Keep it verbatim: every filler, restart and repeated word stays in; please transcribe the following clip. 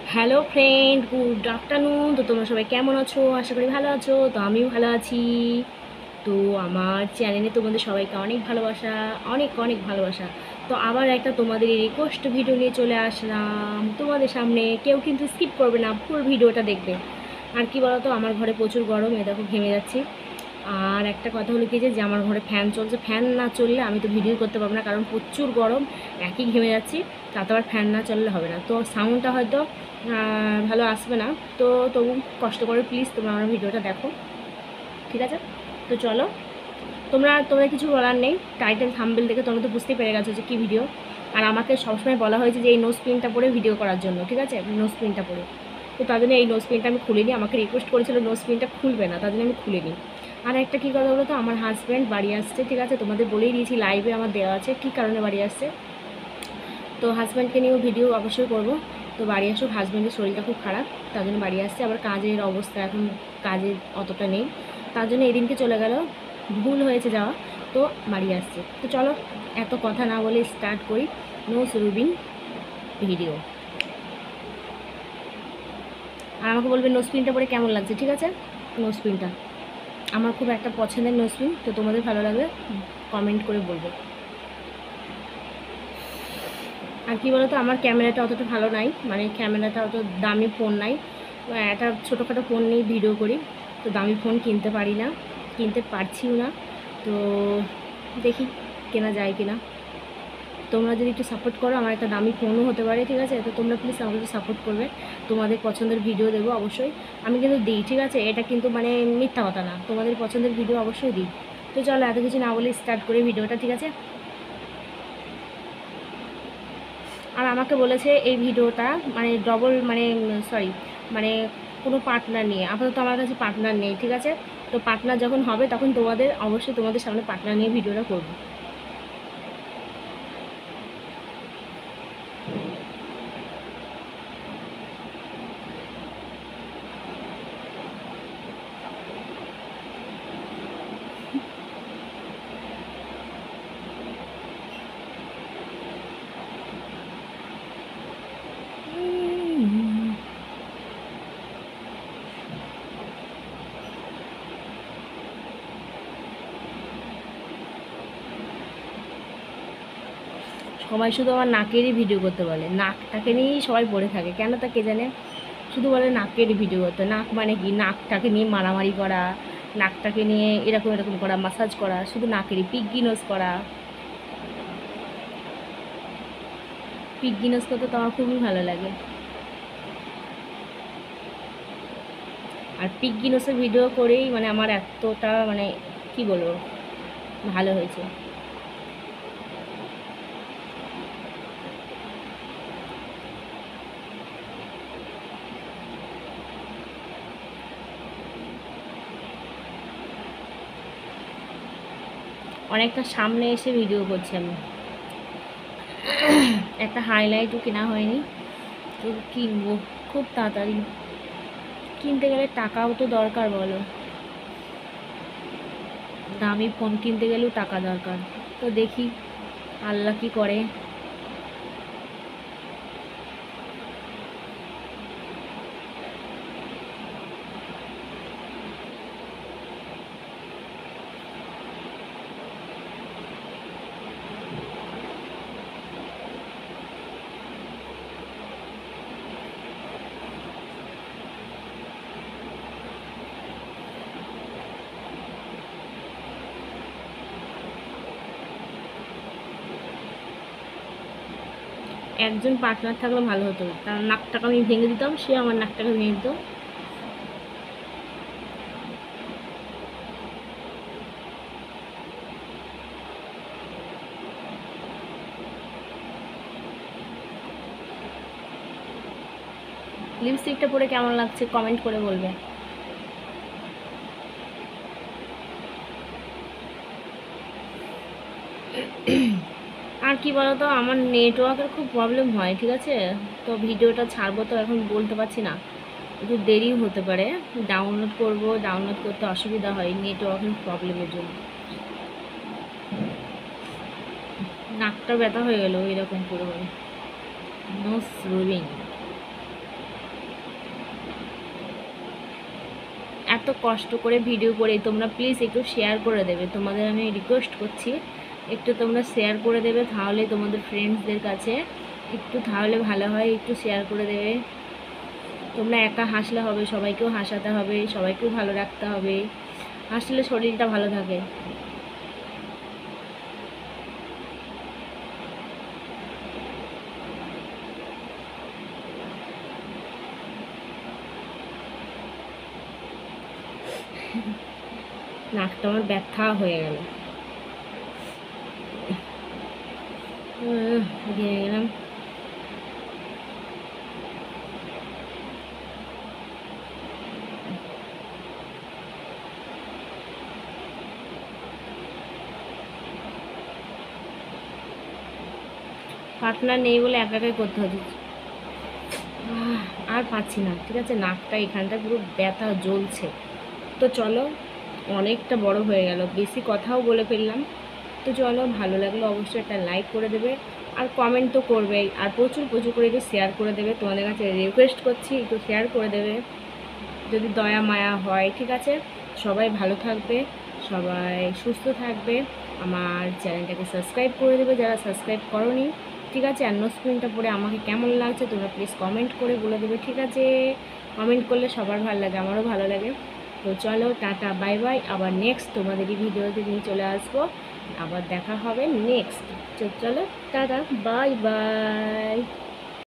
Hello friend, good afternoon. তো তোমরা সবাই কেমন আছো? আশা করি ভালো আছো। তো আমিও ভালো আছি। তো আমার চ্যানেলে তোমাদের সবাইকে অনেক ভালোবাসা, অনেক অনেক ভালোবাসা। তো আবার একটা তোমাদের রিকোয়েস্ট ভিডিও নিয়ে চলে আসলাম তোমাদের সামনে। কেউ কিন্তু স্কিপ করবে না, ফুল ভিডিওটা দেখবে। আর কি বলো তো, আমার ঘরে প্রচুর গরম, এ দেখো ঘেমে যাচ্ছি। আর একটা কথা হলো কি যে আমার ঘরে ফ্যান চলছে, ফ্যান না চললে আমি তো ভিডিও করতে পারবো না, কারণ প্রচুর গরম, একই ঘেমে যাচ্ছি। তাতে আবার ফ্যান না চললে হবে না, তো সাউন্ডটা হয়তো ভালো আসবে না। তো তবু কষ্ট করে প্লিজ তোমরা আমার ভিডিওটা দেখো, ঠিক আছে? তো চলো, তোমরা তোমাদের কিছু বলার নেই। টাইটেল থাম্বনেল দেখে তোমরা তো বুঝতেই পেরে গেছো যে কী ভিডিও। আর আমাকে সবসময় বলা হয়েছে যে এই নোজ পিনটা পরে ভিডিও করার জন্য, ঠিক আছে? নোজ পিনটা পরে, তো তার জন্য এই নোজ পিনটা আমি খুলিনি। আমাকে রিকোয়েস্ট করেছিল নোজ পিনটা খুলবে না, তার জন্য আমি খুলিনি। আর একটা কী কথা বলো তো, আমার হাজব্যান্ড বাড়ি আসছে, ঠিক আছে? তোমাদের বলেই দিয়েছি, লাইভে আমার দেওয়া আছে কী কারণে বাড়ি আসছে। তো হাজব্যান্ডকে নিয়েও ভিডিও অবশ্যই করব। তো বাড়ি আসুক, হাজব্যান্ডের শরীরটা খুব খারাপ, তার জন্য বাড়ি আসছে। আবার কাজের অবস্থা এখন, কাজের অতটা নেই, তার জন্য এদিনকে চলে গেল, ভুল হয়েছে যাওয়া। তো বাড়ি আসছে। তো চলো, এত কথা না বলে স্টার্ট করি নোজ রুবিন ভিডিও। আর আমাকে বলবে নোজপিনটা পরে কেমন লাগছে, ঠিক আছে? নোজপিনটা আমার খুব একটা পছন্দের নোজপিন, তো তোমাদের ভালো লাগবে কমেন্ট করে বলবে। আর কি বলতো, আমার ক্যামেরাটা অতটা ভালো নাই, মানে ক্যামেরাটা অত দামি ফোন নাই, একটা ছোটোখাটো ফোন নিয়ে ভিডিও করি। তো দামি ফোন কিনতে পারি না, কিনতে পারছিও না। তো দেখি কেনা যায় কিনা। তোমরা যদি একটু সাপোর্ট করো, আমার একটা দামি ফোনও হতে পারে, ঠিক আছে? তো তোমরা প্লিজ আমাকে একটু সাপোর্ট করবে। তোমাদের পছন্দের ভিডিও দেবো অবশ্যই, আমি কিন্তু দিই, ঠিক আছে? এটা কিন্তু মানে মিথ্যা কথা না, তোমাদের পছন্দের ভিডিও অবশ্যই দিই। তো চলো, এত কিছু না বলে স্টার্ট করি ভিডিওটা, ঠিক আছে? আর আমাকে বলেছে এই ভিডিওটা মানে ডবল, মানে সরি, মানে কোনো পার্টনার নিয়ে, আপাতত আমার কাছে পার্টনার নেই, ঠিক আছে? তো পার্টনার যখন হবে তখন তোমাদের অবশ্যই তোমাদের সামনে পার্টনার নিয়ে ভিডিওটা করবো। সবাই শুধু আমার নাকেরই ভিডিও করতে বলে, নাকটাকে নিয়েই সবাই পড়ে থাকে, কেন তা কে জানে। শুধু বলে নাকেরই ভিডিও করতে। নাক মানে কি? নাকটাকে নিয়ে মারামারি করা, নাকটাকে নিয়ে এরকম এরকম করা, মাসাজ করা, শুধু নাকেরই। পিগ্গি নোজ করা, পিগ্গি নোজ করতে তো আমার খুবই ভালো লাগে। আর পিগ্গি নোজের ভিডিও করেই মানে আমার এতটা মানে কি বলবো, ভালো হয়েছে। অনেকটা সামনে এসে ভিডিও করছি আমি। একটা হাইলাইটও কেনা হয়নি, তো কিনবো খুব তাড়াতাড়ি। কিনতে গেলে টাকাও তো দরকার বলো, দামি ফোন কিনতে গেলেও টাকা দরকার। তো দেখি আল্লাহ কি করে। একজন পার্টনার থাকলে ভালো হতো, তার নাকটাকে আমি ভেঙে দিতাম, সে আমার নাকটাকে ভেঙে দিত। লিপস্টিকটা পরে কেমন লাগছে কমেন্ট করে বলবে। আর কি বলতো, আমার নেটওয়ার্কের খুব প্রবলেম হয়, ঠিক আছে? তো ভিডিওটা ছাড়বো তো এখন বলতে পারছি না, একটু দেরিও হতে পারে। ডাউনলোড করব, ডাউনলোড করতে অসুবিধা হয় নেটওয়ার্কের প্রবলেমের জন্য। নাকটা ব্যথা হয়ে গেল এরকম করে, নোজ রুবিং। এত কষ্ট করে ভিডিও করে, তোমরা প্লিজ একটু শেয়ার করে দেবে, তোমাদের আমি রিকোয়েস্ট করছি একটু তোমরা শেয়ার করে দেবে, তাহলে তোমাদের ফ্রেন্ডসদের কাছে একটু তাহলে ভালো হয়, একটু শেয়ার করে দেবে। তোমরা একা হাসলে হবে, সবাইকেও হাসাতে হবে, সবাইকেও ভালো রাখতে হবে, হাসলে শরীরটা ভালো থাকে। নাকটা আমার ব্যথা হয়ে গেল, দিয়ে গেলাম। পার্টনার নেই বলে একা একাই করতে হচ্ছে, আর পাচ্ছি না। ঠিক আছে, নাকটা এখানটা পুরো ব্যথা জ্বলছে। তো চলো, অনেকটা বড় হয়ে গেল, বেশি কথাও বলে ফেললাম। তো চলো, ভালো লাগলে অবশ্যই একটা লাইক করে দেবে, আর কমেন্ট তো করবেই, আর প্রচুর প্রচুর করে একটু শেয়ার করে দেবে। তোমাদের কাছে রিকোয়েস্ট করছি একটু শেয়ার করে দেবে যদি দয়া মায়া হয়। ঠিক আছে, সবাই ভালো থাকবে, সবাই সুস্থ থাকবে। আমার চ্যানেলটাকে সাবস্ক্রাইব করে দেবে যারা সাবস্ক্রাইব করোনি। ঠিক আছে, আর নো স্ক্রিনটা পরে আমাকে কেমন লাগছে তোমরা প্লিজ কমেন্ট করে বলে দেবে। ঠিক আছে, কমেন্ট করলে সবার ভালো লাগে, আমারও ভালো লাগে। তো চলো, টাটা, বাই বাই। আবার নেক্সট তোমাদেরই ভিডিওতে নিয়ে চলে আসবো, আবার দেখা হবে নেক্সট। চলো, টাটা, বাই বাই।